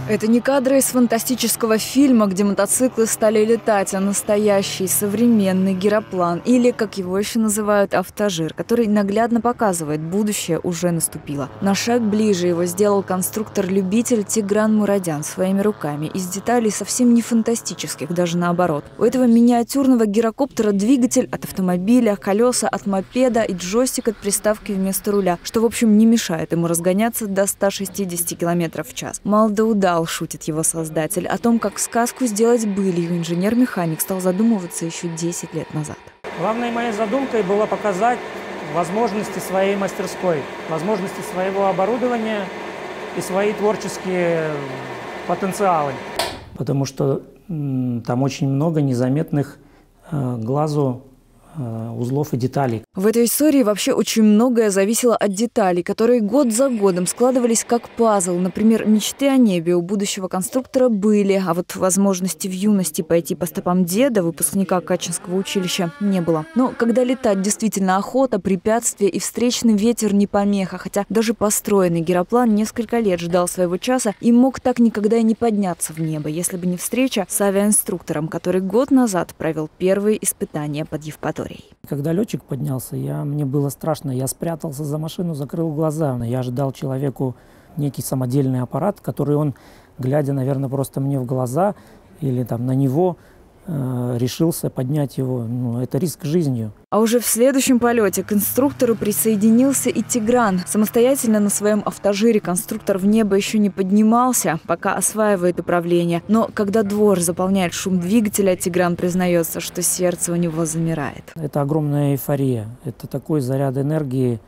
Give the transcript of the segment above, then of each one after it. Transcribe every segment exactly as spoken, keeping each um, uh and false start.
Это не кадры из фантастического фильма, где мотоциклы стали летать, а настоящий современный гироплан, или, как его еще называют, автожир, который наглядно показывает, будущее уже наступило. На шаг ближе его сделал конструктор-любитель Тигран Мурадян своими руками, из деталей совсем не фантастических, даже наоборот. У этого миниатюрного гирокоптера двигатель от автомобиля, колеса от мопеда и джойстик от приставки вместо руля, что, в общем, не мешает ему разгоняться до ста шестидесяти километров в час. Мало да удал, шутит его создатель. О том, как сказку сделать былью, инженер-механик стал задумываться еще десять лет назад. Главной моей задумкой было показать возможности своей мастерской, возможности своего оборудования и свои творческие потенциалы. Потому что м, там очень много незаметных э, глазу узлов и деталей. В этой истории вообще очень многое зависело от деталей, которые год за годом складывались как пазл. Например, мечты о небе у будущего конструктора были, а вот возможности в юности пойти по стопам деда, выпускника Качинского училища, не было. Но когда летать действительно охота, препятствия и встречный ветер не помеха, хотя даже построенный гироплан несколько лет ждал своего часа и мог так никогда и не подняться в небо, если бы не встреча с авиаинструктором, который год назад провел первые испытания под Евпаторией. Когда летчик поднялся, я, мне было страшно. Я спрятался за машину, закрыл глаза. Я ожидал человеку некий самодельный аппарат, который он, глядя, наверное, просто мне в глаза или там на него, э, решился поднять его. Ну, это риск жизнью. А уже в следующем полете к инструктору присоединился и Тигран. Самостоятельно на своем автожире конструктор в небо еще не поднимался, пока осваивает управление. Но когда двор заполняет шум двигателя, Тигран признается, что сердце у него замирает. Это огромная эйфория. Это такой заряд энергии,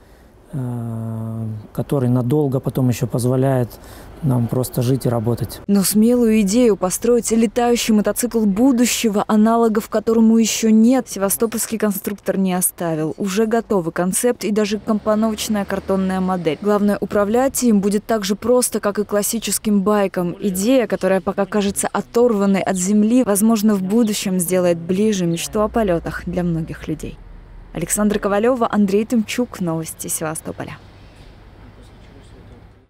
который надолго потом еще позволяет нам просто жить и работать. Но смелую идею построить летающий мотоцикл будущего, аналогов которому еще нет, севастопольский конструктор не оставил. Уже готовый концепт и даже компоновочная картонная модель. Главное, управлять им будет так же просто, как и классическим байком. Идея, которая пока кажется оторванной от земли, возможно, в будущем сделает ближе мечту о полетах для многих людей. Александра Ковалева, Андрей Тымчук. Новости Севастополя.